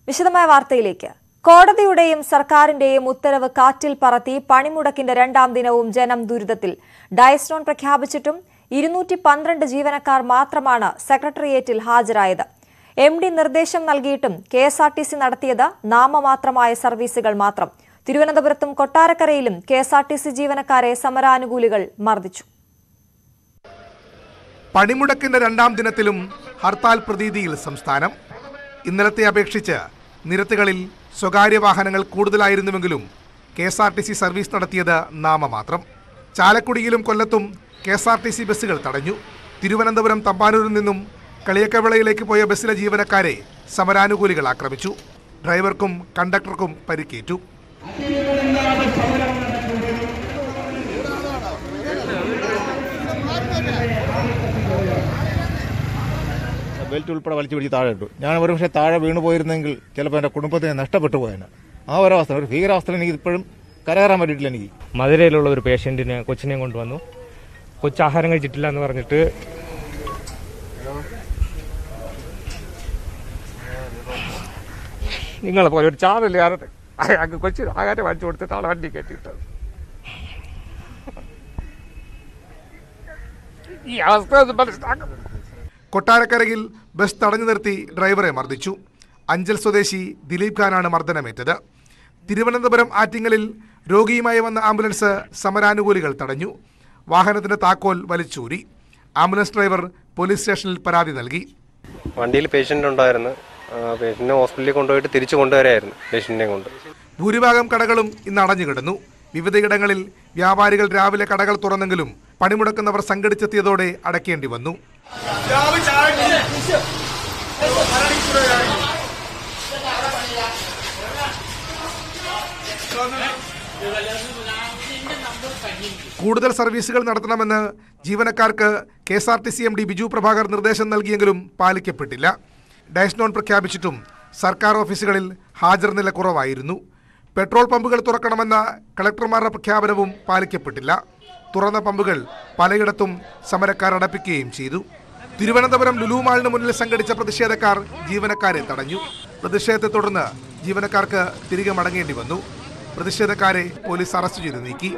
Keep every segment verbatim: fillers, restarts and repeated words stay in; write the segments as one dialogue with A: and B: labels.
A: വിശദമായ വാർത്തയിലേക്ക്. കോടതിയുടെയും സർക്കാരിന്റെയും ഉത്തരവ് കാറ്റിൽ പറത്തി പണിമുടക്കിന്റെ രണ്ടാം ദിനവും ജനം ദുരിതത്തിൽ. ഡയസ്നോൺ പ്രഖ്യാപിച്ചിട്ടും ഇരുന്നൂറ്റി പന്ത്രണ്ട് ജീവനക്കാർ മാത്രമാണ് സെക്രട്ടേറിയറ്റിൽ ഹാജരായത്. എം ഡി നിർദ്ദേശം നൽകിയിട്ടും K S R T C നടത്തിയത് നാമമാത്രമായ സർവീസുകൾ മാത്രം. തിരുവനന്തപുരത്തും കൊട്ടാരക്കരയിലും K S R T C ജീവനക്കാരെ സമരാനുകൂലികൾ മർദ്ദിച്ചു.
B: പണിമുടക്കിന്റെ രണ്ടാം ദിനത്തിലും ഹർത്താൽ പ്രതീതിയിൽ സംസ്ഥാനം. ഇന്നലത്തെ അപേക്ഷിച്ച് നിരത്തുകളിൽ സ്വകാര്യ വാഹനങ്ങൾ കൂടുതലായിരുന്നുവെങ്കിലും K S R T C service നടത്തിയത് നാമമാത്രം. ചാലക്കുടിയിലും കൊല്ലത്തും K S R T C ബസ്സുകൾ തടഞ്ഞു. തിരുവനന്തപുരം തമ്പാനൂരിൽ നിന്നും കളിയക്കവിളയിലേക്ക് പോയ ബസ്സിലെ ജീവനക്കാരെ സമരാനുകൂലികൾ ആക്രമിച്ചു. ഡ്രൈവർക്കും കണ്ടക്ടർക്കും പരിക്കേറ്റു.
C: ബെൽറ്റ് ഉൾപ്പെടെ വലിച്ചു പിടിച്ച് താഴെ ഇട്ടു. ഞാൻ ഒരു പക്ഷേ താഴെ വീണു പോയിരുന്നെങ്കിൽ ചിലപ്പോൾ എൻ്റെ കുടുംബത്തിന് നഷ്ടപ്പെട്ടു പോയേനെ. ആ ഒരവസ്ഥ, ഒരു ഭീകരാവസ്ഥയിൽ എനിക്ക് ഇപ്പോഴും കരകയറാൻ പറ്റിയിട്ടില്ല. എനിക്ക്
D: മധുരയിലുള്ള ഒരു പേഷ്യൻറ്റിനെ കൊച്ചിനെ കൊണ്ടുവന്നു. കൊച്ചാഹാരം കഴിച്ചിട്ടില്ല എന്ന് പറഞ്ഞിട്ട് നിങ്ങളെ പോലെ ഒരു ചാനലുകാരൻ അയാൾക്ക് കൊച്ചു ആഹാരം വാങ്ങിച്ചു കൊടുത്തിട്ട് ആളെ വണ്ടി കയറ്റിയിട്ടത്. ഈ അവസ്ഥ മനസ്സിലാക്കും.
B: കൊട്ടാരക്കരയിൽ ബസ് തടഞ്ഞു നിർത്തി ഡ്രൈവറെ മർദ്ദിച്ചു. അഞ്ചൽ സ്വദേശി ദിലീപ് ഖാനാണ് മർദ്ദനമേറ്റത്. തിരുവനന്തപുരം ആറ്റിങ്ങലിൽ രോഗിയുമായി വന്ന ആംബുലൻസ് സമരാനുകൂലികൾ തടഞ്ഞു. വാഹനത്തിന്റെ താക്കോൽ വലിച്ചൂരി. ആംബുലൻസ് ഡ്രൈവർ പോലീസ് സ്റ്റേഷനിൽ പരാതി നൽകി.
E: വണ്ടിയിൽ പേഷ്യൻ്റ് ഉണ്ടായിരുന്നു. പേഷ്യന്റിനെ ഹോസ്പിറ്റലിൽ കൊണ്ടുപോയിട്ട് തിരിച്ചു കൊണ്ടുവരായിരുന്നു പേഷ്യന്റിനെ കൊണ്ട്.
B: ഭൂരിഭാഗം കടകളും ഇന്ന് അടഞ്ഞുകിടന്നു. വിവിധയിടങ്ങളിൽ വ്യാപാരികൾ രാവിലെ കടകൾ തുറന്നെങ്കിലും പണിമുടക്കുന്നവർ സംഘടിച്ചെത്തിയതോടെ അടയ്ക്കേണ്ടി വന്നു. കൂടുതൽ സർവീസുകൾ നടത്തണമെന്ന് ജീവനക്കാർക്ക് K S R T C M D Biju Prabhakar നിർദ്ദേശം നൽകിയെങ്കിലും പാലിക്കപ്പെട്ടില്ല. ഡയസ്നോൺ പ്രഖ്യാപിച്ചിട്ടും സർക്കാർ ഓഫീസുകളിൽ ഹാജർ നില കുറവായിരുന്നു. പെട്രോൾ പമ്പുകൾ തുറക്കണമെന്ന കളക്ടർമാരുടെ പ്രഖ്യാപനവും പാലിക്കപ്പെട്ടില്ല. തുറന്ന പമ്പുകൾ പലയിടത്തും സമരക്കാർ അടപ്പിക്കുകയും ചെയ്തു. തിരുവനന്തപുരം ലുലു മാളിന് മുന്നിൽ സംഘടിച്ച പ്രതിഷേധക്കാർ ജീവനക്കാരെ തടഞ്ഞു. പ്രതിഷേധത്തെ തുടർന്ന് ജീവനക്കാർക്ക് തിരികെ മടങ്ങേണ്ടി വന്നു. പ്രതിഷേധക്കാരെ പോലീസ് അറസ്റ്റ് ചെയ്ത് നീക്കി.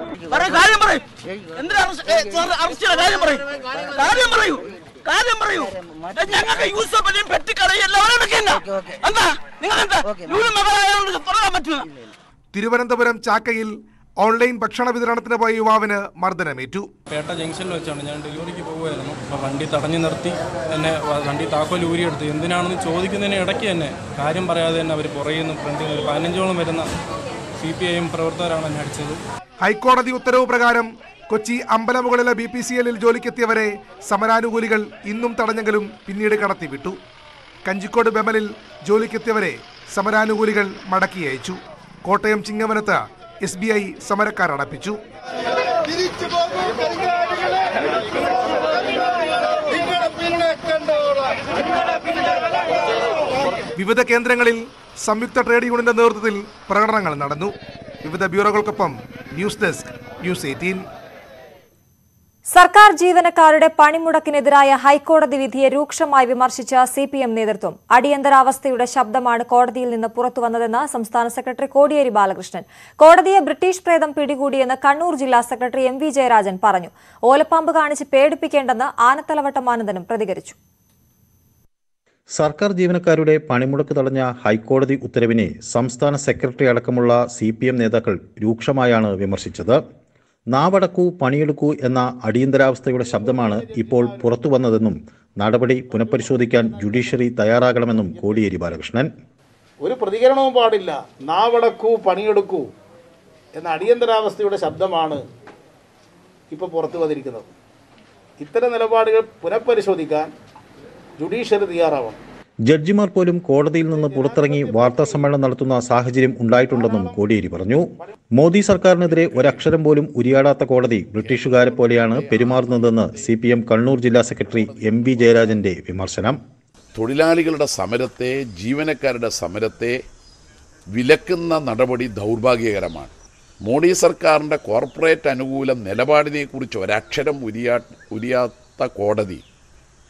B: തിരുവനന്തപുരം ചാക്കയിൽ ഓൺലൈൻ ഭക്ഷണ വിതരണത്തിന് പോയ യുവാവിന് മർദ്ദനമേറ്റു.
F: പേട്ട ജംഗ്ഷനിൽ വെച്ചാണ് ഞാൻ ഡെലിവറിക്ക് പോകുമായിരുന്നു. അപ്പോൾ വണ്ടി തടഞ്ഞു നിർത്തി എന്നെ വണ്ടി താക്കോൽ ഊരിയെടുത്തു. എന്തിനാണെന്ന് ചോദിക്കുന്നതിന് ഇടയ്ക്ക് തന്നെ കാര്യം പറയാതെ തന്നെ അവർ പുറയുന്നു. ഫ്രണ്ടിൽ ഒരു പതിനഞ്ചോളം വരുന്ന സി പി ഐ എം പ്രവർത്തകരാണ് എന്നെ അടിച്ചത്.
B: ഹൈക്കോടതി ഉത്തരവ് പ്രകാരം കൊച്ചി അമ്പലമുകളിലെ ബി പി സി എല്ലിൽ ജോലിക്കെത്തിയവരെ സമരാനുകൂലികൾ ഇന്നും തടഞ്ഞെങ്കിലും പിന്നീട് കടത്തിവിട്ടു. കഞ്ചിക്കോട് ബെമലിൽ ജോലിക്കെത്തിയവരെ സമരാനുകൂലികൾ മടക്കി അയച്ചു. കോട്ടയം ചിങ്ങവനത്ത് എസ് ബി ഐ സമരക്കാർ അടപ്പിച്ചു. വിവിധ കേന്ദ്രങ്ങളിൽ സംയുക്ത ട്രേഡ് യൂണിയന്റെ നേതൃത്വത്തിൽ പ്രകടനങ്ങൾ നടന്നു. വിവിധ ബ്യൂറോകൾക്കൊപ്പം ന്യൂസ് ഡെസ്ക് ന്യൂസ് എയ്റ്റീൻ.
A: സർക്കാർ ജീവനക്കാരുടെ പണിമുടക്കിനെതിരായ ഹൈക്കോടതി വിധിയെ രൂക്ഷമായി വിമർശിച്ച സി പി എം നേതൃത്വം. അടിയന്തരാവസ്ഥയുടെ ശബ്ദമാണ് കോടതിയിൽ നിന്ന് പുറത്തുവന്നതെന്ന് സംസ്ഥാന സെക്രട്ടറി കോടിയേരി ബാലകൃഷ്ണൻ. കോടതിയെ ബ്രിട്ടീഷ് പ്രേതം പിടികൂടിയെന്ന് കണ്ണൂർ ജില്ലാ സെക്രട്ടറി എം വി ജയരാജൻ പറഞ്ഞു. ഓലപ്പാമ്പ് കാണിച്ച് പേടിപ്പിക്കേണ്ടെന്ന് ആനത്തലവട്ടം ആനന്ദനും പ്രതികരിച്ചു.
G: സർക്കാർ ജീവനക്കാരുടെ പണിമുടക്ക് തടഞ്ഞ ഹൈക്കോടതി ഉത്തരവിനെ സംസ്ഥാന സെക്രട്ടറി അടക്കമുള്ള സി പി എം നേതാക്കൾ രൂക്ഷമായാണ് വിമർശിച്ചത്. നാവടക്കൂ പണിയെടുക്കൂ എന്ന അടിയന്തരാവസ്ഥയുടെ ശബ്ദമാണ് ഇപ്പോൾ പുറത്തുവന്നതെന്നും നടപടി പുനഃപരിശോധിക്കാൻ ജുഡീഷ്യറി തയ്യാറാകണമെന്നും കോടിയേരി ബാലകൃഷ്ണൻ.
H: ഒരു പ്രതികരണവും പാടില്ല. നാവടക്കൂ പണിയെടുക്കൂ എന്ന അടിയന്തരാവസ്ഥയുടെ ശബ്ദമാണ് ഇപ്പോൾ പുറത്തു വന്നിരിക്കുന്നത്. ഇത്തരം നിലപാടുകൾ പുനഃപരിശോധിക്കാൻ ജുഡീഷ്യറി തയ്യാറാവണം.
G: ജഡ്ജിമാർ പോലും കോടതിയിൽ നിന്ന് പുറത്തിറങ്ങി വാർത്താ സമ്മേളനം നടത്തുന്ന സാഹചര്യം ഉണ്ടായിട്ടുണ്ടെന്നും കോടിയേരി പറഞ്ഞു. മോദി സർക്കാരിനെതിരെ ഒരക്ഷരം പോലും ഉരിയാടാത്ത കോടതി ബ്രിട്ടീഷുകാരെ പോലെയാണ് പെരുമാറുന്നതെന്ന് സി പി എം കണ്ണൂർ ജില്ലാ സെക്രട്ടറി എം വി ജയരാജന്റെ വിമർശനം.
I: തൊഴിലാളികളുടെ സമരത്തെ, ജീവനക്കാരുടെ സമരത്തെ വിലക്കുന്ന നടപടി ദൗർഭാഗ്യകരമാണ്. മോഡി സർക്കാരിൻ്റെ കോർപ്പറേറ്റ് അനുകൂല നിലപാടിനെക്കുറിച്ച് ഒരക്ഷരം ഉരിയാ ഉരിയാത്ത കോടതി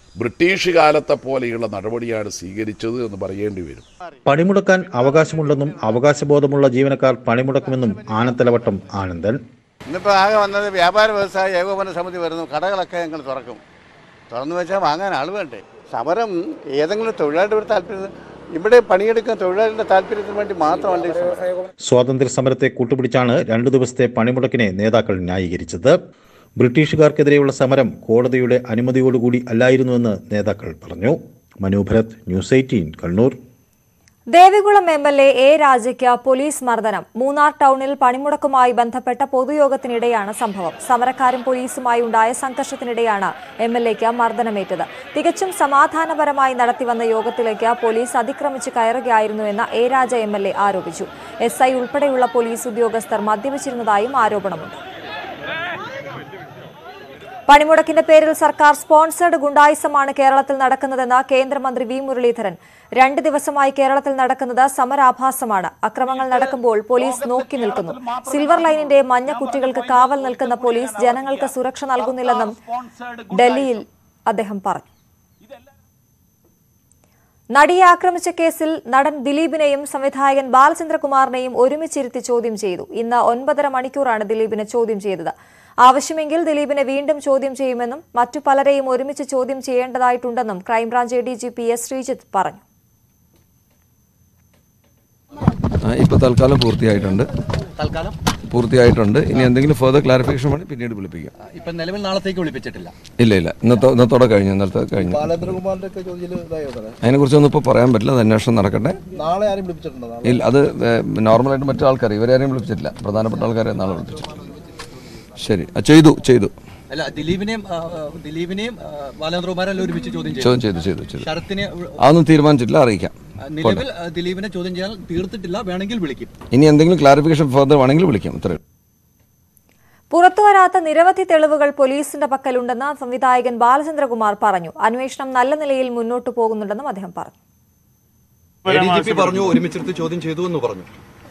I: ബ്രിട്ടീഷ് കാലത്തെ പോലെയുള്ള നടപടിയാണ് സ്വീകരിച്ചത് എന്ന് പറയേണ്ടി വരും.
G: പണിമുടക്കാൻ അവകാശമുണ്ടെന്നും അവകാശബോധമുള്ള ജീവനക്കാർ പണിമുടക്കുമെന്നും ആനത്തലവട്ടം ആനന്ദൻ.
J: ഇന്നിപ്പോൾ ആകെ വന്നത് വ്യാപാര വ്യവസായ ഏകോപന സമിതി വരുന്നു, കടകളൊക്കെ ഞങ്ങൾ തുറക്കും. തുറന്നു വെച്ചാൽ വാങ്ങാൻ ആൾ വേണ്ടേ? സമരം ഏതെങ്കിലും തൊഴിലാളിയുടെ താല്പര്യം, ഇവിടെ പണിയെടുക്കുന്ന തൊഴിലാളിയുടെ താല്പര്യത്തിന് വേണ്ടി മാത്രമല്ല.
G: സ്വാതന്ത്ര്യ സമരത്തെ കൂട്ടുപിടിച്ചാണ് രണ്ടു ദിവസത്തെ പണിമുടക്കിനെ നേതാക്കൾ ന്യായീകരിച്ചത്. ബ്രിട്ടീഷുകാർക്കെതിരെയുള്ള സമരം കോടതിയുടെ അനുമതിയോടുകൂടി അല്ലായിരുന്നുവെന്ന് നേതാക്കൾ പറഞ്ഞു. Manobharath, news eighteen, Kannur.
A: Devikulam M L A A രാജയ്ക്ക് പോലീസ് മർദ്ദനം. മൂന്നാർ ടൗണിൽ പണിമുടക്കുമായി ബന്ധപ്പെട്ട പൊതുയോഗത്തിനിടെയാണ് സംഭവം. സമരക്കാരും പോലീസുമായി ഉണ്ടായ സംഘർഷത്തിനിടെയാണ് എം എൽ എക്ക് മർദ്ദനമേറ്റത്. തികച്ചും സമാധാനപരമായി നടത്തിവന്ന യോഗത്തിലേക്ക് പോലീസ് അതിക്രമിച്ച് കയറുകയായിരുന്നുവെന്ന് A Raja M L A ആരോപിച്ചു. എസ് ഐ ഉൾപ്പെടെയുള്ള പോലീസ് ഉദ്യോഗസ്ഥർ മദ്യപിച്ചിരുന്നതായും ആരോപണമുണ്ട്. പണിമുടക്കിന്റെ പേരിൽ സർക്കാർ സ്പോൺസേഡ് ഗുണ്ടായിസമാണ് കേരളത്തിൽ നടക്കുന്നതെന്ന് കേന്ദ്രമന്ത്രി വി മുരളീധരൻ. രണ്ട് ദിവസമായി കേരളത്തിൽ നടക്കുന്നത് സമരാഭാസമാണ്. അക്രമങ്ങൾ നടക്കുമ്പോൾ പോലീസ് നോക്കി നിൽക്കുന്നു. സിൽവർ ലൈനിന്റെ മഞ്ഞ കുറ്റികൾക്ക് കാവൽ നിൽക്കുന്ന പോലീസ് ജനങ്ങൾക്ക് സുരക്ഷ നൽകുന്നില്ലെന്നും ഡൽഹിയിൽ അദ്ദേഹം പറഞ്ഞു. നടിയെ ആക്രമിച്ച കേസിൽ നടൻ ദിലീപിനെയും സംവിധായകൻ ബാലചന്ദ്രകുമാറിനെയും ഒരുമിച്ചിരുത്തി ചോദ്യം ചെയ്തു. ഇന്ന് ഒൻപതര മണിക്കൂറാണ് ദിലീപിനെ ചോദ്യം ചെയ്തത്. ആവശ്യമെങ്കിൽ ദിലീപിനെ വീണ്ടും ചോദ്യം ചെയ്യുമെന്നും മറ്റു പലരെയും ഒരുമിച്ച് ചോദ്യം ചെയ്യേണ്ടതായിട്ടുണ്ടെന്നും crime branch A D G P S Sreejith പറഞ്ഞു.
K: ഇപ്പോൾ തൽക്കാലം പൂർത്തിയായിട്ടുണ്ട് പൂർത്തിയായിട്ടുണ്ട് ഇനി എന്തെങ്കിലും ഫർദർ ക്ലാരിഫിക്കേഷൻ വേണ്ടി പിന്നീട് വിളിപ്പിക്കാം.
L: ഇപ്പം നിലവിൽ നാളത്തേക്ക് വിളിപ്പിച്ചിട്ടില്ല.
K: ഇല്ല ഇല്ല ഇന്നത്തെ ഇന്നത്തോടെ കഴിഞ്ഞു ഇന്നത്തെ കഴിഞ്ഞു അതിനെക്കുറിച്ചൊന്നും ഇപ്പോൾ പറയാൻ പറ്റില്ല. അത് അന്വേഷണം നടക്കട്ടെ. ഇല്ല, അത് നോർമലായിട്ട് മറ്റു ആൾക്കാർ ഇവരാരെയും വിളിപ്പിച്ചിട്ടില്ല. പ്രധാനപ്പെട്ട ആൾക്കാരെ നാളെ വിളിപ്പിച്ചിട്ടില്ല. ശരി, ചെയ്തു ചെയ്തു
L: അല്ല ദിലീപിനെയും ദിലീപിനെയും ബാലചന്ദ്രകുമാരെല്ലാം ഒരുമിച്ച് ചോദ്യം
K: ചോദ്യം ചെയ്തു ചെയ്തു ചെയ്തു
L: ശരത്തിനെ
K: അതൊന്നും തീരുമാനിച്ചിട്ടില്ല, അറിയിക്കാം.
L: നിലവിൽ ദിലീപിനെ ചോദ്യം ചെയ്യാൻ തീർത്തിട്ടില്ല, വേണമെങ്കിൽ വിളിക്കും.
K: ഇനി എന്തെങ്കിലും ക്ലാരിഫിക്കേഷൻ ഫർദർ വേണമെങ്കിൽ വിളിക്കാം. ഇത്രയും.
A: പുറത്തുവരാത്ത നിരവധി തെളിവുകൾ പോലീസിന്റെ പക്കലുണ്ടെന്ന് സംവിധായകൻ ബാലചന്ദ്രകുമാർ പറഞ്ഞു. അന്വേഷണം നല്ല നിലയിൽ മുന്നോട്ടു പോകുന്നുണ്ടെന്നും അദ്ദേഹം പറഞ്ഞു.
L: പറഞ്ഞു ഒരുമിച്ചെടുത്ത് ചോദ്യം ചെയ്തു എന്ന് പറഞ്ഞു.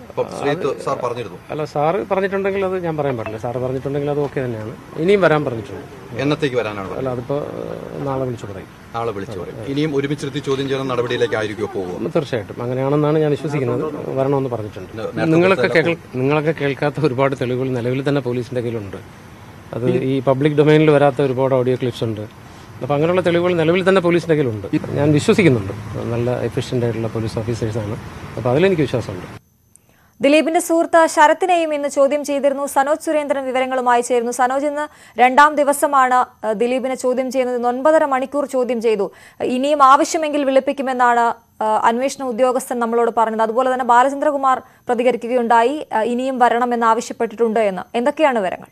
D: അല്ല, സാറ് പറഞ്ഞിട്ടുണ്ടെങ്കിൽ അത് ഞാൻ പറയാൻ പറ്റില്ല. സാറ് പറഞ്ഞിട്ടുണ്ടെങ്കിൽ അത് ഓക്കെ തന്നെയാണ്. ഇനിയും വരാൻ പറഞ്ഞിട്ടുണ്ട്.
L: എന്നത്തേക്ക് വരാനാണ്?
D: അല്ല, അതിപ്പോ നാളെ വിളിച്ചു പറയും.
L: നാളെ വിളിച്ചു പറയും. ഇനിയും ഒരുമിച്ചെടുത്ത് ചോദ്യം ചെയ്യുന്ന നടപടിയിലേക്ക് ആയിരിക്കുമോ പോകുക?
D: തീർച്ചയായിട്ടും അങ്ങനെയാണെന്നാണ് ഞാൻ വിശ്വസിക്കുന്നത്. വരണമെന്ന് പറഞ്ഞിട്ടുണ്ട്. നിങ്ങളൊക്കെ നിങ്ങളൊക്കെ കേൾക്കാത്ത ഒരുപാട് തെളിവുകൾ നിലവിൽ തന്നെ പോലീസിന്റെ കയ്യിലുണ്ട്. അത് ഈ പബ്ലിക് ഡൊമൈനിൽ വരാത്ത ഒരുപാട് ഓഡിയോ ക്ലിപ്സ് ഉണ്ട്. അപ്പോൾ അങ്ങനെയുള്ള തെളിവുകൾ നിലവിൽ തന്നെ പോലീസിന്റെ കയ്യിലുണ്ട്. ഞാൻ വിശ്വസിക്കുന്നുണ്ട്. നല്ല എഫിഷ്യൻ്റ് ആയിട്ടുള്ള പോലീസ് ഓഫീസേഴ്സാണ്. അപ്പോൾ അതിലെനിക്ക് വിശ്വാസമുണ്ട്.
A: ദിലീപിന്റെ സുഹൃത്ത് ശരത്തിനെയും ഇന്ന് ചോദ്യം ചെയ്തിരുന്നു. സനോജ് സുരേന്ദ്രൻ വിവരങ്ങളുമായി ചേരുന്നു. സനോജ്, ഇന്ന് രണ്ടാം ദിവസമാണ് ദിലീപിനെ ചോദ്യം ചെയ്യുന്നത്. ഇന്ന് ഒൻപതര മണിക്കൂർ ചോദ്യം ചെയ്തു. ഇനിയും ആവശ്യമെങ്കിൽ വിളിപ്പിക്കുമെന്നാണ് അന്വേഷണ ഉദ്യോഗസ്ഥൻ നമ്മളോട് പറഞ്ഞത്. അതുപോലെ തന്നെ ബാലചന്ദ്രകുമാർ പ്രതികരിക്കുകയുണ്ടായി, ഇനിയും വരണമെന്ന് ആവശ്യപ്പെട്ടിട്ടുണ്ട് എന്ന്. എന്തൊക്കെയാണ് വിവരങ്ങൾ?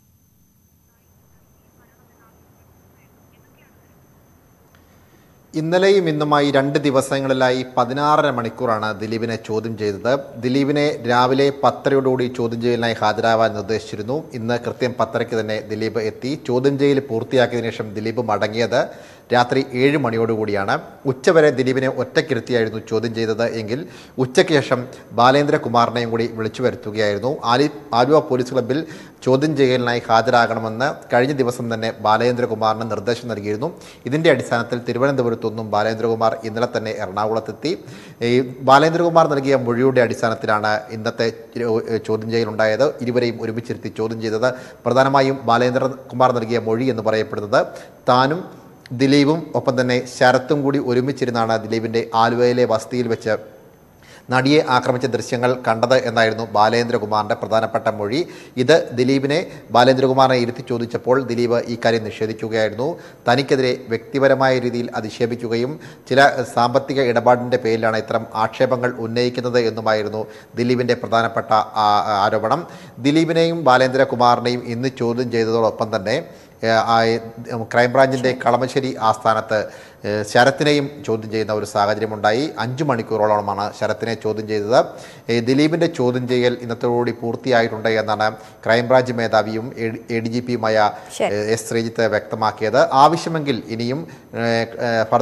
M: ഇന്നലെയും ഇന്നുമായി രണ്ട് ദിവസങ്ങളിലായി പതിനാറര മണിക്കൂറാണ് ദിലീപിനെ ചോദ്യം ചെയ്തത്. ദിലീപിനെ രാവിലെ പത്തരയോടുകൂടി ചോദ്യം ചെയ്യലിനായി ഹാജരാവാൻ നിർദ്ദേശിച്ചിരുന്നു. ഇന്ന് കൃത്യം പത്തരയ്ക്ക് തന്നെ ദിലീപ് എത്തി. ചോദ്യം ചെയ്യൽ പൂർത്തിയാക്കിയതിനു ശേഷം ദിലീപ് മടങ്ങിയത് രാത്രി ഏഴ് മണിയോടുകൂടിയാണ്. ഉച്ചവരെ ദിലീപിനെ ഒറ്റയ്ക്കിരുത്തിയായിരുന്നു ചോദ്യം ചെയ്തത് എങ്കിൽ ഉച്ചയ്ക്ക് ശേഷം ബാലേന്ദ്രകുമാറിനെയും കൂടി വിളിച്ചു വരുത്തുകയായിരുന്നു. ആലി ആലുവ പോലീസ് ക്ലബ്ബിൽ ചോദ്യം ചെയ്യലിനായി ഹാജരാകണമെന്ന് കഴിഞ്ഞ ദിവസം തന്നെ ബാലേന്ദ്രകുമാറിന് നിർദ്ദേശം നൽകിയിരുന്നു. ഇതിൻ്റെ അടിസ്ഥാനത്തിൽ തിരുവനന്തപുരത്തൊന്നും ബാലേന്ദ്രകുമാർ ഇന്നലെ തന്നെ എറണാകുളത്തെത്തി. ഈ ബാലേന്ദ്രകുമാർ നൽകിയ മൊഴിയുടെ അടിസ്ഥാനത്തിലാണ് ഇന്നത്തെ ചോദ്യം ചെയ്യലുണ്ടായത്. ഇരുവരെയും ഒരുമിച്ചിരുത്തി ചോദ്യം ചെയ്തത്. പ്രധാനമായും ബാലേന്ദ്രകുമാർ നൽകിയ മൊഴി എന്ന് പറയപ്പെടുന്നത് താനും ദിലീപും ഒപ്പം തന്നെ ശരത്തും കൂടി ഒരുമിച്ചിരുന്നാണ് ദിലീപിൻ്റെ ആലുവയിലെ വസതിയിൽ വെച്ച് നടിയെ ആക്രമിച്ച ദൃശ്യങ്ങൾ കണ്ടത് എന്നായിരുന്നു ബാലേന്ദ്രകുമാറിൻ്റെ പ്രധാനപ്പെട്ട മൊഴി. ഇത് ദിലീപിനെ ബാലേന്ദ്രകുമാറിനെ ഇരുത്തി ചോദിച്ചപ്പോൾ ദിലീപ് ഈ കാര്യം നിഷേധിക്കുകയായിരുന്നു. തനിക്കെതിരെ വ്യക്തിപരമായ രീതിയിൽ അധിക്ഷേപിക്കുകയും ചില സാമ്പത്തിക ഇടപാടിൻ്റെ പേരിലാണ് ഇത്തരം ആക്ഷേപങ്ങൾ ഉന്നയിക്കുന്നത് എന്നുമായിരുന്നു ദിലീപിൻ്റെ പ്രധാനപ്പെട്ട ആരോപണം. ദിലീപിനെയും ബാലേന്ദ്രകുമാറിനെയും ഇന്ന് ചോദ്യം ചെയ്തതോടൊപ്പം തന്നെ ക്രൈംബ്രാഞ്ചിൻ്റെ കളമശ്ശേരി ആസ്ഥാനത്ത് ശരത്തിനെയും ചോദ്യം ചെയ്യുന്ന ഒരു സാഹചര്യമുണ്ടായി. അഞ്ചു മണിക്കൂറോളമാണ് ശരത്തിനെ ചോദ്യം ചെയ്തത്. ദിലീപിൻ്റെ ചോദ്യം ചെയ്യൽ ഇന്നത്തോടുകൂടി പൂർത്തിയായിട്ടുണ്ട് എന്നാണ് ക്രൈംബ്രാഞ്ച് മേധാവിയും എ ഡി ജി പിയുമായ എസ് ശ്രീജിത്ത് വ്യക്തമാക്കിയത്. ആവശ്യമെങ്കിൽ ഇനിയും ഫർദർ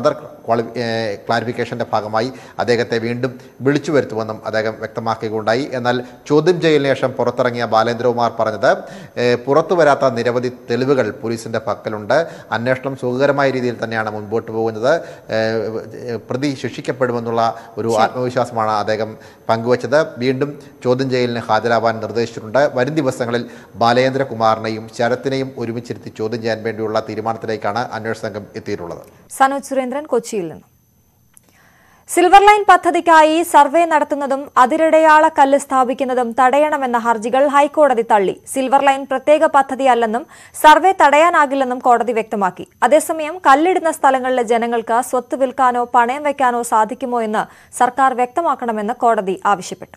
M: ക്വാളി ക്ലാരിഫിക്കേഷൻ്റെ ഭാഗമായി അദ്ദേഹത്തെ വീണ്ടും വിളിച്ചു വരുത്തുമെന്നും അദ്ദേഹം വ്യക്തമാക്കുകയുണ്ടായി. എന്നാൽ ചോദ്യം ചെയ്യലിന് ശേഷം പുറത്തിറങ്ങിയ ബാലേന്ദ്രകുമാർ പറഞ്ഞത് പുറത്തു വരാത്ത നിരവധി തെളിവുകൾ പോലീസിൻ്റെ പക്കലുണ്ട്, അന്വേഷണം സുഖകരമായ രീതിയിൽ തന്നെയാണ് മുൻപോട്ട് പോകുന്നത്, പ്രതി ശിക്ഷിക്കപ്പെടുമെന്നുള്ള ഒരു ആത്മവിശ്വാസമാണ് അദ്ദേഹം പങ്കുവച്ചത്. വീണ്ടും ചോദ്യം ചെയ്യലിന് ഹാജരാവാൻ നിർദ്ദേശിച്ചിട്ടുണ്ട്. വരും ദിവസങ്ങളിൽ ബാലേന്ദ്രകുമാറിനെയും ശരത്തിനെയും ഒരുമിച്ചിരുത്തി ചോദ്യം ചെയ്യാൻ വേണ്ടിയുള്ള തീരുമാനത്തിലേക്കാണ് അന്വേഷണ സംഘം എത്തിയിട്ടുള്ളത്.
A: സനോജ് സുരേന്ദ്രൻ കൊച്ചിയിൽ നിന്ന്. സിൽവർ ലൈൻ പദ്ധതിക്കായി സർവേ നടത്തുന്നതും അതിരിടയാള കല്ല് സ്ഥാപിക്കുന്നതും തടയണമെന്ന ഹർജികൾ ഹൈക്കോടതി തള്ളി. സിൽവർ ലൈൻ പ്രത്യേക പദ്ധതിയല്ലെന്നും സർവേ തടയാനാകില്ലെന്നും കോടതി വ്യക്തമാക്കി. അതേസമയം കല്ലിടുന്ന സ്ഥലങ്ങളിലെ ജനങ്ങൾക്ക് സ്വത്ത് വിൽക്കാനോ പണയം വയ്ക്കാനോ സാധിക്കുമോ എന്ന് സർക്കാർ വ്യക്തമാക്കണമെന്ന് കോടതി ആവശ്യപ്പെട്ടു.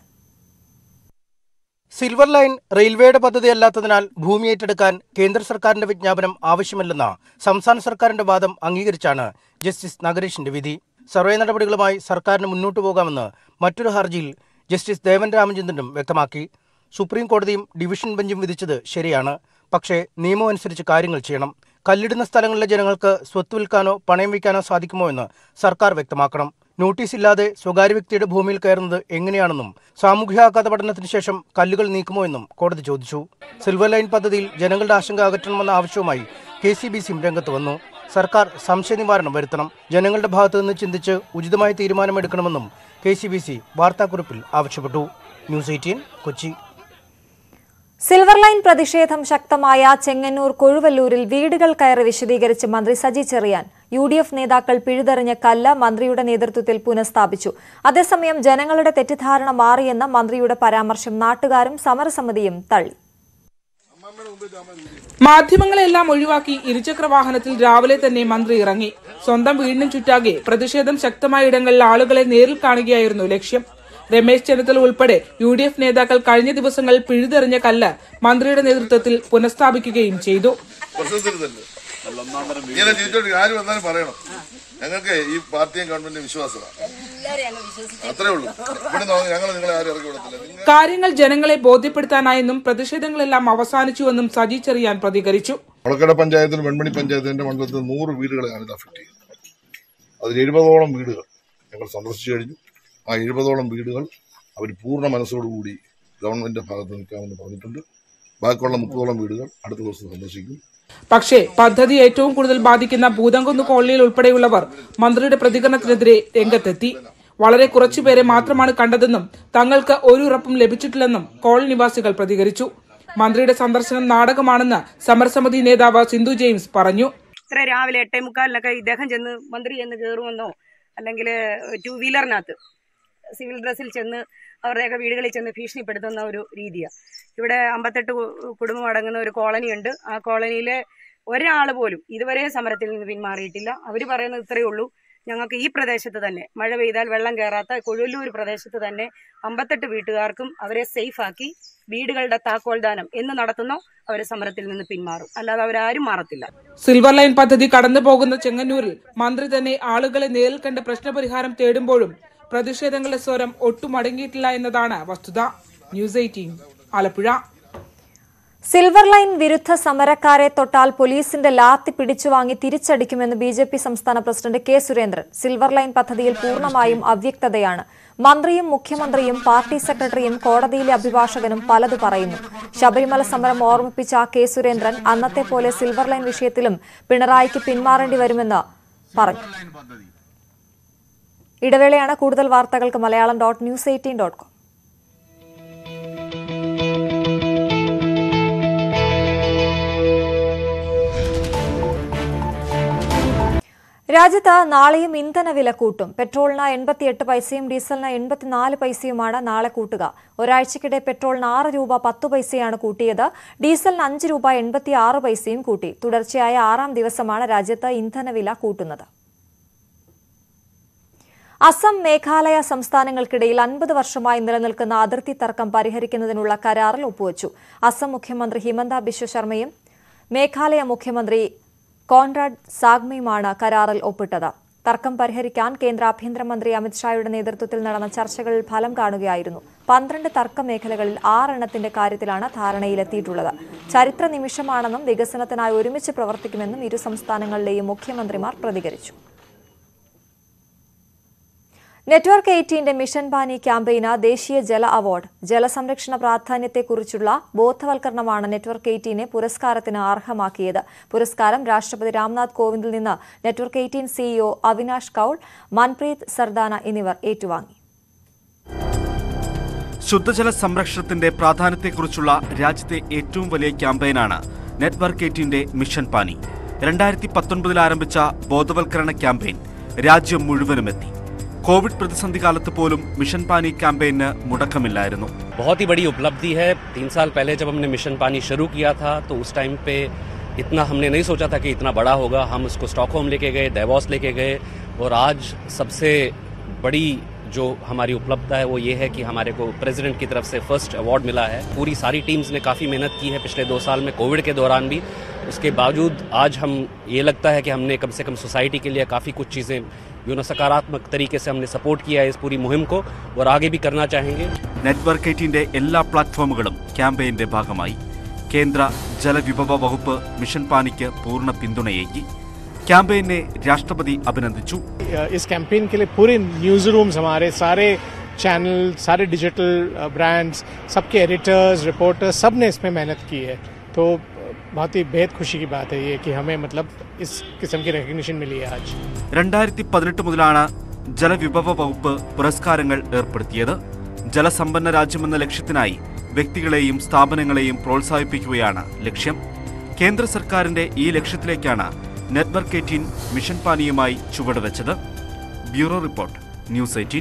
N: സിൽവർ ലൈൻ റെയിൽവേയുടെ പദ്ധതിയല്ലാത്തതിനാൽ ഭൂമി ഏറ്റെടുക്കാൻ കേന്ദ്ര സർക്കാരിന്റെ വിജ്ഞാപനം ആവശ്യമില്ലെന്ന സംസ്ഥാന സർക്കാരിന്റെ വാദം അംഗീകരിച്ചാണ് ജസ്റ്റിസ് നഗരേഷിന്റെ വിധി. സർവേ നടപടികളുമായി സർക്കാരിന് മുന്നോട്ടു പോകാമെന്ന് മറ്റൊരു ഹർജിയിൽ ജസ്റ്റിസ് ദേവൻ രാമചന്ദ്രനും വ്യക്തമാക്കി. സുപ്രീം കോടതിയും ഡിവിഷൻ ബെഞ്ചും വിധിച്ചത് ശരിയാണ്, പക്ഷേ നിയമം അനുസരിച്ച് കാര്യങ്ങൾ ചെയ്യണം. കല്ലിടുന്ന സ്ഥലങ്ങളിലെ ജനങ്ങൾക്ക് സ്വത്ത് വിൽക്കാനോ പണയം വയ്ക്കാനോ സാധിക്കുമോ എന്ന് സർക്കാർ വ്യക്തമാക്കണം. നോട്ടീസില്ലാതെ സ്വകാര്യ വ്യക്തിയുടെ ഭൂമിയിൽ കയറുന്നത് എങ്ങനെയാണെന്നും സാമൂഹ്യാഘാത പഠനത്തിന് ശേഷം കല്ലുകൾ നീക്കുമോ എന്നും കോടതി ചോദിച്ചു. സിൽവർ ലൈൻ പദ്ധതിയിൽ ജനങ്ങളുടെ ആശങ്ക അകറ്റണമെന്ന ആവശ്യവുമായി കെ സി ബി സിയും രംഗത്ത് വന്നു. സർക്കാർ സംശയ നിവാരണം വരുത്തണം, ജനങ്ങളുടെ ഭാഗത്തു നിന്ന് ചിന്തിച്ച് ഉചിതമായ തീരുമാനമെടുക്കണമെന്നും കെ സി ബി സി വാർത്താക്കുറിപ്പിൽ ആവശ്യപ്പെട്ടു. News eighteen Kochi.
A: Silver line പ്രതിഷേധം ശക്തമായ ചെങ്ങന്നൂർ കൊഴുവല്ലൂരിൽ വീടുകൾ കയറി വിശദീകരിച്ച് മന്ത്രി Saji Cheriyan. U D F നേതാക്കൾ പിഴുതെറിഞ്ഞ കല്ല് മന്ത്രിയുടെ നേതൃത്വത്തിൽ പുനഃസ്ഥാപിച്ചു. അതേസമയം ജനങ്ങളുടെ തെറ്റിദ്ധാരണ മാറിയെന്ന മന്ത്രിയുടെ പരാമർശം നാട്ടുകാരും സമരസമിതിയും തള്ളി.
O: മാധ്യമങ്ങളെല്ലാം ഒഴിവാക്കി ഇരുചക്ര വാഹനത്തിൽ രാവിലെ തന്നെ മന്ത്രി ഇറങ്ങി. സ്വന്തം വീടിനും ചുറ്റാകെ പ്രതിഷേധം ശക്തമായ ഇടങ്ങളിൽ ആളുകളെ നേരിൽ കാണുകയായിരുന്നു ലക്ഷ്യം. രമേശ് ചെന്നിത്തല ഉൾപ്പെടെ യു ഡി എഫ് നേതാക്കൾ കഴിഞ്ഞ ദിവസങ്ങളിൽ പിഴുതെറിഞ്ഞ കല്ല് മന്ത്രിയുടെ നേതൃത്വത്തിൽ പുനഃസ്ഥാപിക്കുകയും ചെയ്തു.
P: ഞങ്ങൾക്ക് ഈ പാർട്ടിയും ഗവൺമെന്റിനും വിശ്വാസമാണ്, അത്രേ ഉള്ളൂ. ഞങ്ങൾ നിങ്ങളെ ആരും ഇറക്കി വിടത്തില്ല.
O: കാര്യങ്ങൾ ജനങ്ങളെ ബോധ്യപ്പെടുത്താനായെന്നും പ്രതിഷേധങ്ങളെല്ലാം അവസാനിച്ചുവെന്നും സജി ചെറിയാൻ പ്രതികരിച്ചു.
P: മുളക്കട പഞ്ചായത്തിലും വെൺമണി പഞ്ചായത്തിന്റെ മണ്ഡലത്തിൽ നൂറ് വീടുകളെയാണ് ഇത് അഫക്ട് ചെയ്യുന്നത്. അതിൽ എഴുപതോളം വീടുകൾ ഞങ്ങൾ സന്ദർശിച്ചു കഴിഞ്ഞു. ആ എഴുപതോളം വീടുകൾ അവർ പൂർണ്ണ മനസ്സോടുകൂടി ഗവൺമെന്റിന്റെ ഭാഗത്ത് നിൽക്കാമെന്ന് പറഞ്ഞിട്ടുണ്ട്. ബാക്കിയുള്ള മുപ്പതോളം വീടുകൾ അടുത്ത ദിവസം സന്ദർശിക്കും.
O: പക്ഷേ പദ്ധതി ഏറ്റവും കൂടുതൽ ബാധിക്കുന്ന ഭൂതംകുന്ന് കോളനിയിൽ ഉൾപ്പെടെയുള്ളവർ മന്ത്രിയുടെ പ്രതികരണത്തിനെതിരെ രംഗത്തെത്തി. വളരെ കുറച്ചുപേരെ മാത്രമാണ് കണ്ടതെന്നും തങ്ങൾക്ക് ഒരു ഉറപ്പും ലഭിച്ചിട്ടില്ലെന്നും കോളനി നിവാസികൾ പ്രതികരിച്ചു. മന്ത്രിയുടെ സന്ദർശനം നാടകമാണെന്ന് സമരസമിതി നേതാവ് സിന്ധു ജെയിംസ് പറഞ്ഞു.
Q: ഇത്ര രാവിലെ എട്ടേ മുക്കാലിനൊക്കെ ഇദ്ദേഹം ചെന്ന് മന്ത്രി ചെന്ന് കയറുമെന്നോ അല്ലെങ്കിൽ ടൂ വീലറിനകത്ത് സിവിൽ ഡ്രസ്സിൽ ചെന്ന് അവരുടെയൊക്കെ വീടുകളിൽ ചെന്ന് ഭീഷണിപ്പെടുത്തുന്ന ഒരു രീതിയാണ്. ഇവിടെ അമ്പത്തെട്ട് കുടുംബം അടങ്ങുന്ന ഒരു കോളനിയുണ്ട്. ആ കോളനിയിലെ ഒരാൾ പോലും ഇതുവരെ സമരത്തിൽ നിന്ന് പിന്മാറിയിട്ടില്ല. അവർ പറയുന്നത് ഇത്രയേ ഉള്ളൂ, ഞങ്ങൾക്ക് ഈ പ്രദേശത്ത് തന്നെ മഴ പെയ്താൽ വെള്ളം കയറാത്ത കൊഴുവല്ലൂർ പ്രദേശത്ത് തന്നെ അമ്പത്തെട്ട് വീട്ടുകാർക്കും അവരെ സേഫാക്കി വീടുകളുടെ താക്കോൽദാനം എന്ന് നടത്തുന്നോ അവർ സമരത്തിൽ നിന്ന് പിന്മാറും, അല്ലാതെ അവരാരും മാറത്തില്ല.
O: സിൽവർ ലൈൻ പദ്ധതി കടന്നു പോകുന്ന ചെങ്ങന്നൂരിൽ മന്ത്രി തന്നെ ആളുകളെ നേരിൽ കണ്ട് പ്രശ്നപരിഹാരം തേടുമ്പോഴും പ്രതിഷേധങ്ങളുടെ സ്വരം ഒട്ടും അടങ്ങിയിട്ടില്ല എന്നതാണ് വസ്തുത. News eighteen Alappuzha.
A: Silver line വിരുദ്ധ സമരക്കാരെ തൊട്ടാൽ പോലീസിന്റെ ലാത്തി പിടിച്ചുവാങ്ങി തിരിച്ചടിക്കുമെന്ന് ബി ജെ പി സംസ്ഥാന president K Surendran. Silver line പദ്ധതിയിൽ പൂർണ്ണമായും അവ്യക്തതയാണ്. മന്ത്രിയും മുഖ്യമന്ത്രിയും പാർട്ടി സെക്രട്ടറിയും കോടതിയിലെ അഭിഭാഷകനും പലതു പറയുന്നു. ശബരിമല സമരം ഓർമ്മിപ്പിച്ച കെ സുരേന്ദ്രൻ അന്നത്തെ പോലെ സിൽവർ ലൈൻ വിഷയത്തിലും പിണറായിക്ക് പിന്മാറേണ്ടി വരുമെന്ന് പറഞ്ഞു. ഇടവേളയാണ്. കൂടുതൽ വാർത്തകൾക്ക് Malayalam dot news eighteen dot com. രാജ്യത്ത് നാളെയും ഇന്ധനവില കൂട്ടും. പെട്രോളിന് എൺപത്തിയെട്ട് പൈസയും ഡീസലിന് എൺപത്തിനാല് പൈസയുമാണ് നാളെ കൂട്ടുക. ഒരാഴ്ചക്കിടെ പെട്രോളിന് ആറ് രൂപ പത്ത് പൈസയാണ് കൂട്ടിയത്. ഡീസലിന് അഞ്ച് രൂപ എൺപത്തി ആറ് പൈസയും കൂട്ടി. തുടർച്ചയായ ആറാം ദിവസമാണ് രാജ്യത്ത് ഇന്ധനവില കൂട്ടുന്നത്. അസം മേഘാലയ സംസ്ഥാനങ്ങൾക്കിടയിൽ അൻപത് വർഷമായി നിലനിൽക്കുന്ന അതിർത്തി തർക്കം പരിഹരിക്കുന്നതിനുള്ള കരാറിൽ ഒപ്പുവച്ചു. അസം മുഖ്യമന്ത്രി ഹിമന്ത ബിശ്വ ശർമ്മയും മേഘാലയ മുഖ്യമന്ത്രി കോൺറാഡ് സാഗ്മയുമാണ് കരാറിൽ ഒപ്പിട്ടത്. തർക്കം പരിഹരിക്കാൻ കേന്ദ്ര ആഭ്യന്തരമന്ത്രി അമിത്ഷായുടെ നേതൃത്വത്തിൽ നടന്ന ചർച്ചകളിൽ ഫലം കാണുകയായിരുന്നു. പന്ത്രണ്ട് തർക്ക മേഖലകളിൽ ആറെണ്ണത്തിന്റെ കാര്യത്തിലാണ് ധാരണയിലെത്തിയിട്ടുള്ളത്. ചരിത്ര നിമിഷമാണെന്നും വികസനത്തിനായി ഒരുമിച്ച് പ്രവർത്തിക്കുമെന്നും ഇരു സംസ്ഥാനങ്ങളിലെയും മുഖ്യമന്ത്രിമാർ പ്രതികരിച്ചു. നെറ്റ്വർക്ക് എയ്റ്റീന്റെ മിഷൻ പാനി ക്യാമ്പയിന് ദേശീയ ജല അവാർഡ്. ജലസംരക്ഷണ പ്രാധാന്യത്തെക്കുറിച്ചുള്ള ബോധവൽക്കരണമാണ് നെറ്റ്വർക്ക് എയ്റ്റീനെ പുരസ്കാരത്തിന് അർഹമാക്കിയത്. പുരസ്കാരം രാഷ്ട്രപതി രാംനാഥ് കോവിന്ദിൽ നിന്ന് network eighteen CEO Avinash Kaul, Manpreet Sardana എന്നിവർ ഏറ്റുവാങ്ങി.
R: ശുദ്ധജല സംരക്ഷണത്തിന്റെ പ്രാധാന്യത്തെക്കുറിച്ചുള്ള രാജ്യത്തെ ഏറ്റവും വലിയ ക്യാമ്പയിനാണ് നെറ്റ്വർക്ക് എയ്റ്റീന്റെ മിഷൻ പാനി. രണ്ടായിരത്തി പത്തൊൻപതിൽ ആരംഭിച്ച ബോധവൽക്കരണ ക്യാമ്പയിൻ രാജ്യം മുഴുവനുമെത്തി. കോവിഡ് പ്രതിസന്ധി കാലത്ത് പോലും മിഷൻ पानी कैंपेन मुड़कमिल्लायिरुന്നു.
S: बहुत ही बड़ी उपलब्धि है. तीन साल पहले जब हमने मिशन पानी शुरू किया था तो उस टाइम पे इतना हमने नहीं सोचा था कि इतना बड़ा होगा. हम उसको स्टॉकहोम लेके गए, डेवोस लेके गए और आज सबसे बड़ी जो हमारी उपलब्धता है वो ये है कि हमारे को प्रेसिडेंट की तरफ से फर्स्ट अवार्ड मिला है. पूरी सारी टीम्स ने काफ़ी मेहनत की है पिछले दो साल में, कोविड के दौरान भी. उसके बावजूद आज हम ये लगता है कि हमने कम से कम सोसाइटी के लिए काफ़ी कुछ चीज़ें यू नो सकारात्मक तरीके से हमने सपोर्ट किया है इस पूरी मुहिम को और आगे भी करना चाहेंगे.
R: നെറ്റ്വർക്ക് എയ്റ്റീന്റെ എല്ലാ പ്ലാറ്റ്ഫോമുകളും ക്യാമ്പയിന്റെ ഭാഗമായി. കേന്ദ്ര ജലവിഭവ വകുപ്പ് മിഷൻ പാനിക്ക് പൂർണ്ണ പിന്തുണയേകി. ക്യാമ്പയിനെ രാഷ്ട്രപതി അഭിനന്ദിച്ചു.
T: इस कैंपेन के लिए पूरे न्यूज रूम्स, हमारे सारे चैनल, सारे डिजिटल ब्रांड्स, सबके एडिटर्स, रिपोर्टर्स, सब ने इसमें मेहनत की है. तो बहुत ही बेहद खुशी की बात है ये कि हमें मतलब इस किस्म की रिकग्निशन मिली है आज.
R: രണ്ടായിരത്തി പതിനെട്ട് മുതലാണ് ജലവിഭവ വകുപ്പ് പുരസ്കാരങ്ങൾ ഏർപ്പെടുത്തിയത്. ജലസമ്പന്ന രാജ്യമെന്ന ലക്ഷ്യത്തിനായി വ്യക്തികളെയും സ്ഥാപനങ്ങളെയും പ്രോത്സാഹിപ്പിക്കുകയാണ് ലക്ഷ്യം. കേന്ദ്ര സർക്കാരിന്റെ ഈ ലക്ഷ്യത്തിലേക്കാണ് നെറ്റ്വർക്ക് എയ്റ്റീൻ മിഷൻ പാനിയുമായി ചുവടുവെച്ചത്. Bureau report, news eighteen.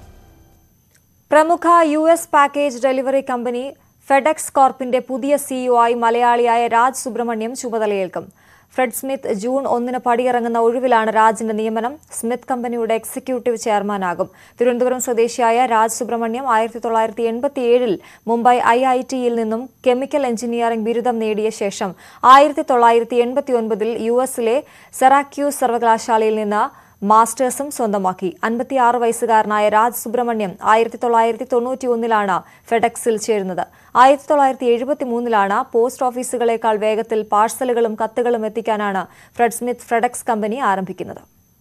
A: പ്രമുഖ U S package delivery company FedEx കോർപ്പിന്റെ പുതിയ സിഇഒ ആയി മലയാളിയായ രാജ് സുബ്രഹ്മണ്യം ചുമതലയേൽക്കും. ഫ്രെഡ് സ്മിത്ത് ജൂൺ ഒന്നിന് പടിയിറങ്ങുന്ന ഒഴിവിലാണ് രാജിന്റെ നിയമനം. സ്മിത്ത് കമ്പനിയുടെ എക്സിക്യൂട്ടീവ് ചെയർമാനാകും. തിരുവനന്തപുരം സ്വദേശിയായ രാജ് സുബ്രഹ്മണ്യം ആയിരത്തി തൊള്ളായിരത്തി എൺപത്തിയേഴിൽ മുംബൈ ഐ ഐ ടിയിൽ നിന്നും കെമിക്കൽ എഞ്ചിനീയറിംഗ് ബിരുദം നേടിയ ശേഷം ആയിരത്തി തൊള്ളായിരത്തി എൺപത്തി ഒൻപതിൽ യു എസിലെ സെറാക്യൂസ് സർവകലാശാലയിൽ നിന്ന് മാസ്റ്റേഴ്സും സ്വന്തമാക്കി. അൻപത്തിയാറ് വയസ്സുകാരനായ രാജ് സുബ്രഹ്മണ്യം ആയിരത്തി തൊള്ളായിരത്തി തൊണ്ണൂറ്റി ഒന്നിലാണ് ഫെഡെക്സിൽ ചേരുന്നത്. ആയിരത്തി തൊള്ളായിരത്തി എഴുപത്തി മൂന്നിലാണ് പോസ്റ്റ് ഓഫീസുകളേക്കാൾ വേഗത്തിൽ പാഴ്സലുകളും കത്തുകളും എത്തിക്കാനാണ് ഫ്രെഡ് സ്മിത്ത് ഫെഡെക്സ് കമ്പനി ആരംഭിക്കുന്നത്.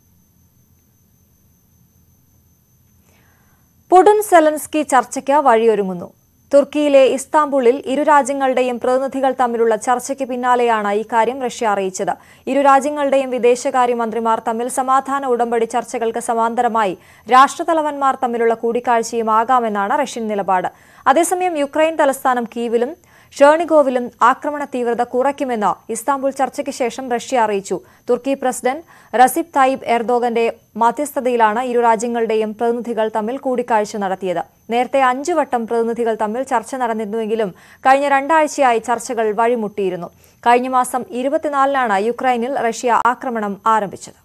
A: പുടിൻ സെലൻസ്കി ചർച്ചയ്ക്ക് വഴിയൊരുങ്ങുന്നു. തുർക്കിയിലെ ഇസ്താംബുളിൽ ഇരു രാജ്യങ്ങളുടെയും പ്രതിനിധികൾ തമ്മിലുള്ള ചർച്ചയ്ക്ക് പിന്നാലെയാണ് ഇക്കാര്യം റഷ്യ അറിയിച്ചത്. ഇരു രാജ്യങ്ങളുടെയും വിദേശകാര്യമന്ത്രിമാർ തമ്മിൽ സമാധാന ഉടമ്പടി ചർച്ചകൾക്ക് സമാന്തരമായി രാഷ്ട്രതലവന്മാർ തമ്മിലുള്ള കൂടിക്കാഴ്ചയും ആകാമെന്നാണ് റഷ്യൻ നിലപാട്. അതേസമയം യുക്രൈൻ തലസ്ഥാനം കീവിലും ഷേർണിഗോവിലും ആക്രമണ തീവ്രത കുറയ്ക്കുമെന്ന് ഇസ്താംബുൾ ചർച്ചയ്ക്ക് ശേഷം റഷ്യ അറിയിച്ചു. തുർക്കി പ്രസിഡന്റ് റസിപ് തായിബ് എർദോഗന്റെ മധ്യസ്ഥതയിലാണ് ഇരു രാജ്യങ്ങളുടെയും പ്രതിനിധികൾ തമ്മിൽ കൂടിക്കാഴ്ച നടത്തിയത്. നേരത്തെ അഞ്ചു വട്ടം പ്രതിനിധികൾ തമ്മിൽ ചർച്ച നടന്നിരുന്നുവെങ്കിലും കഴിഞ്ഞ രണ്ടാഴ്ചയായി ചർച്ചകൾ വഴിമുട്ടിയിരുന്നു. കഴിഞ്ഞ മാസം ഇരുപത്തിനാലിനാണ് യുക്രൈനിൽ റഷ്യ ആക്രമണം ആരംഭിച്ചത്.